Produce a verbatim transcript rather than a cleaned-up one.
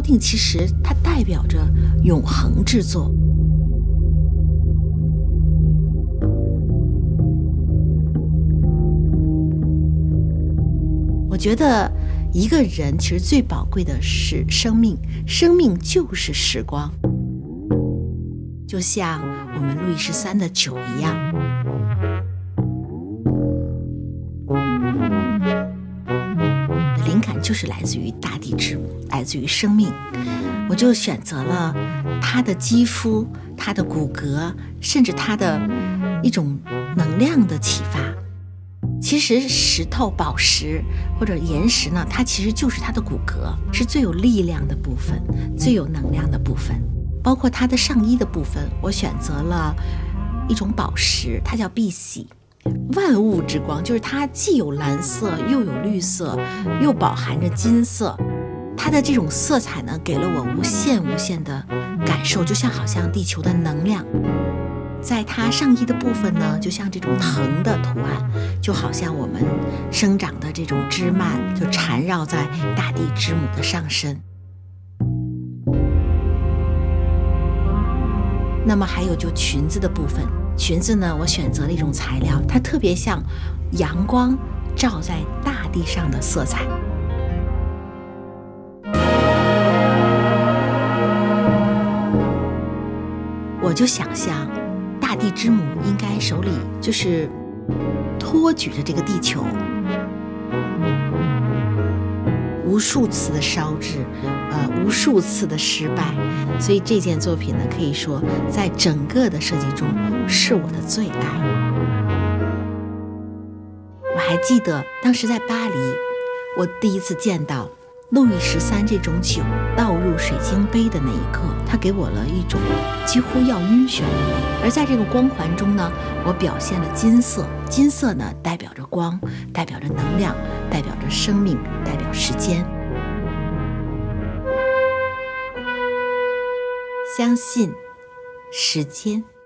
定其实它代表着永恒之作。我觉得一个人其实最宝贵的是生命，生命就是时光，就像我们路易十三的酒一样。灵感就是来自于大地之母，来自于生命。我就选择了他的肌肤、他的骨骼，甚至他的一种能量的启发。其实石头、宝石或者岩石呢，它其实就是它的骨骼，是最有力量的部分，最有能量的部分。包括它的上衣的部分，我选择了一种宝石，它叫碧玺。万物之光，就是它既有蓝色，又有绿色，又饱含着金色。它的这种色彩呢，给了我无限无限的感受，就像好像地球的能量。在它上衣的部分呢，就像这种藤的图案，就好像我们生长的这种枝蔓，就缠绕在大地之母的上身。那么还有就裙子的部分，裙子呢，我选择了一种材料，它特别像阳光照在大地上的色彩。我就想象大地之母应该手里就是托举着这个地球，无数次的烧制，呃，无数次的失败，所以这件作品呢，可以说在整个的设计中是我的最爱。我还记得当时在巴黎，我第一次见到路易十三这种酒倒入水晶杯的那一刻，它给我了一种几乎要晕眩的美。而在这个光环中呢，我表现了金色，金色呢代表着光，代表着能量，代表着生命，代表时间。相信时间。